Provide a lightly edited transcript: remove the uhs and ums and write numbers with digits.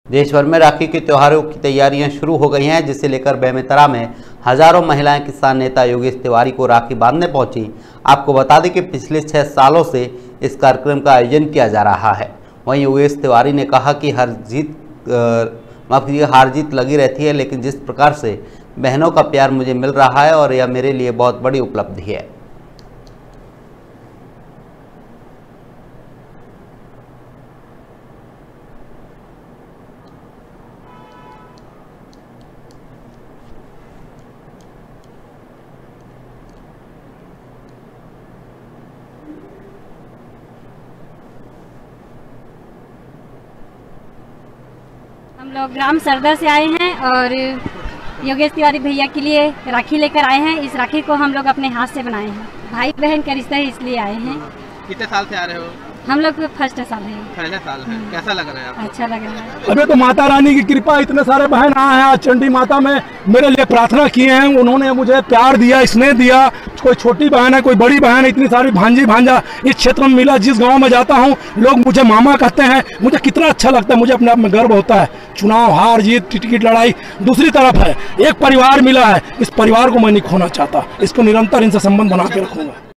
देश भर में राखी के त्योहारों की तैयारियां शुरू हो गई हैं, जिसे लेकर बेमेतरा में हजारों महिलाएं किसान नेता योगेश तिवारी को राखी बांधने पहुंची। आपको बता दें कि पिछले 6 सालों से इस कार्यक्रम का आयोजन किया जा रहा है। वहीं योगेश तिवारी ने कहा कि हार जीत लगी रहती है, लेकिन जिस प्रकार से बहनों का प्यार मुझे मिल रहा है और यह मेरे लिए बहुत बड़ी उपलब्धि है। हम लोग ग्राम सरदा से आए हैं और योगेश तिवारी भैया के लिए राखी लेकर आए हैं। इस राखी को हम लोग अपने हाथ से बनाए हैं। भाई बहन का रिश्ता है, इसलिए आए हैं। कितने साल से आ रहे हो? हम लोग फर्स्ट साल है। पहले साल है। कैसा लग रहा है आपको? अच्छा लग रहा है। अभी तो माता रानी की कृपा, इतने सारे बहन आए हैं। आज चंडी माता में मेरे लिए प्रार्थना किए हैं, उन्होंने मुझे प्यार दिया, स्नेह दिया। कोई छोटी बहन है, कोई बड़ी बहन है, इतनी सारी भांजी भांजा इस क्षेत्र में मिला। जिस गांव में जाता हूं लोग मुझे मामा कहते हैं। मुझे कितना अच्छा लगता है, मुझे अपने आप में गर्व होता है। चुनाव हार जीत, टिकट लड़ाई दूसरी तरफ है, एक परिवार मिला है। इस परिवार को मैं नहीं खोना चाहता, इसको निरंतर इनसे संबंध बना के रखूंगा।